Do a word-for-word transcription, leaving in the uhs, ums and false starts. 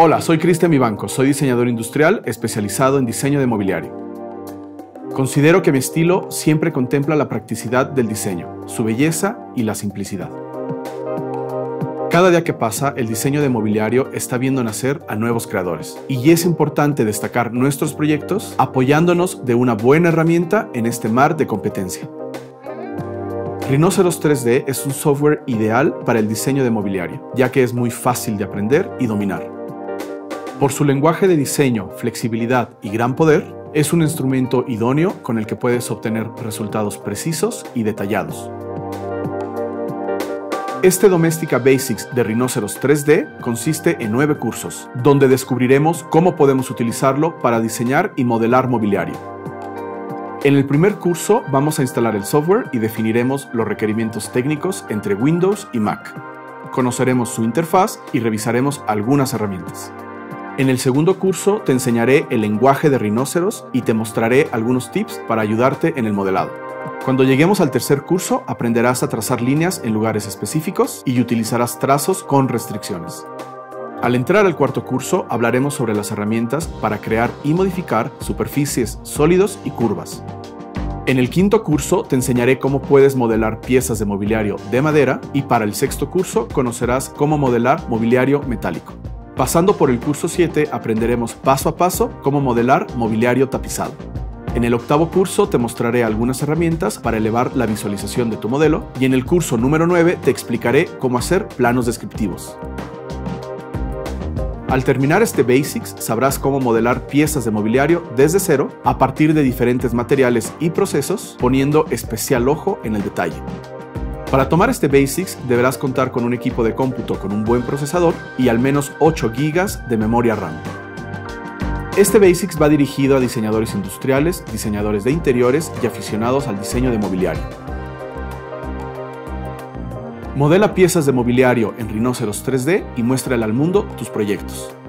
Hola, soy Cristian Vivanco, soy diseñador industrial especializado en diseño de mobiliario. Considero que mi estilo siempre contempla la practicidad del diseño, su belleza y la simplicidad. Cada día que pasa, el diseño de mobiliario está viendo nacer a nuevos creadores, y es importante destacar nuestros proyectos apoyándonos de una buena herramienta en este mar de competencia. Rhinoceros tres D es un software ideal para el diseño de mobiliario, ya que es muy fácil de aprender y dominar. Por su lenguaje de diseño, flexibilidad y gran poder, es un instrumento idóneo con el que puedes obtener resultados precisos y detallados. Este Domestika Basics de Rhinoceros tres D consiste en nueve cursos, donde descubriremos cómo podemos utilizarlo para diseñar y modelar mobiliario. En el primer curso vamos a instalar el software y definiremos los requerimientos técnicos entre Windows y Mac. Conoceremos su interfaz y revisaremos algunas herramientas. En el segundo curso te enseñaré el lenguaje de Rhinoceros y te mostraré algunos tips para ayudarte en el modelado. Cuando lleguemos al tercer curso, aprenderás a trazar líneas en lugares específicos y utilizarás trazos con restricciones. Al entrar al cuarto curso, hablaremos sobre las herramientas para crear y modificar superficies, sólidos y curvas. En el quinto curso te enseñaré cómo puedes modelar piezas de mobiliario de madera y para el sexto curso conocerás cómo modelar mobiliario metálico. Pasando por el curso siete aprenderemos paso a paso cómo modelar mobiliario tapizado. En el octavo curso te mostraré algunas herramientas para elevar la visualización de tu modelo y en el curso número nueve te explicaré cómo hacer planos descriptivos. Al terminar este Basics, sabrás cómo modelar piezas de mobiliario desde cero a partir de diferentes materiales y procesos, poniendo especial ojo en el detalle. Para tomar este Basics, deberás contar con un equipo de cómputo con un buen procesador y al menos ocho gigas de memoria RAM. Este Basics va dirigido a diseñadores industriales, diseñadores de interiores y aficionados al diseño de mobiliario. Modela piezas de mobiliario en Rhinoceros tres D y muéstrale al mundo tus proyectos.